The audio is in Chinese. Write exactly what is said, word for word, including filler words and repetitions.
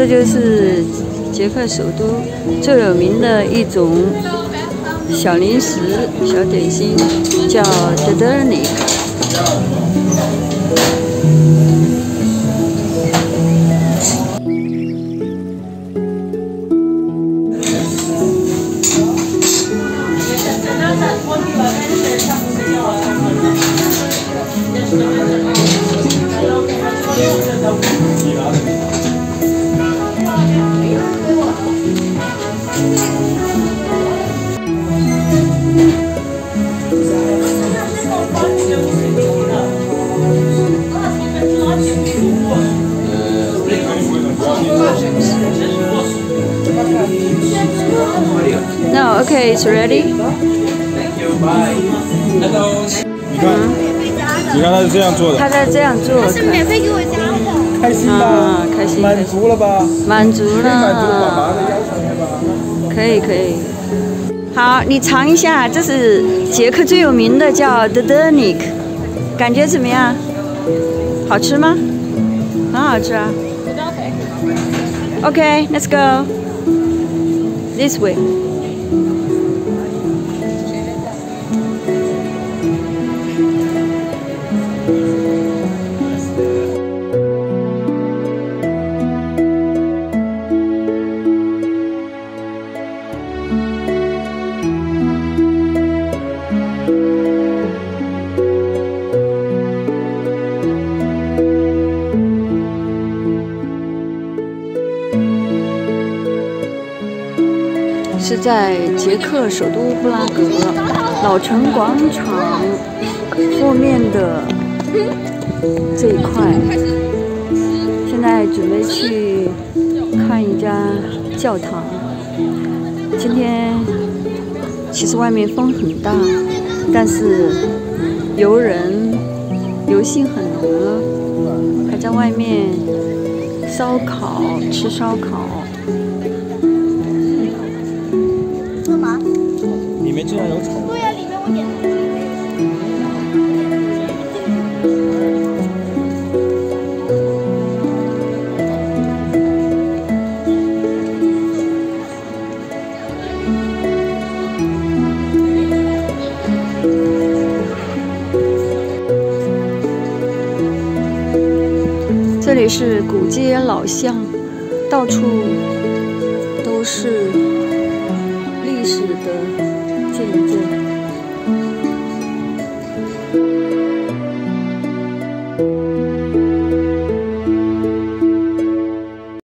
就是捷克首都最有名的一种小零食、小点心，叫 Drnik。No, okay, it's ready. 你看，你看他是这样做的。 他在这样做， 他是免费给我加的。 开心吧？ 开心， 满足了吧？ 满足了。 满足爸爸的要求了吧？ 可以可以。好，你尝一下，这是捷克最有名的，叫 Drnik， 感觉怎么样？好吃吗？很好吃啊。Okay, let's go. This way. 是在捷克首都布拉格老城广场后面的这一块，现在准备去看一家教堂。今天其实外面风很大，但是游人游性很浓，还在外面烧烤吃烧烤。 里面竟然有草。 对呀，里面我点的。 这里是古街老巷，到处都是历史的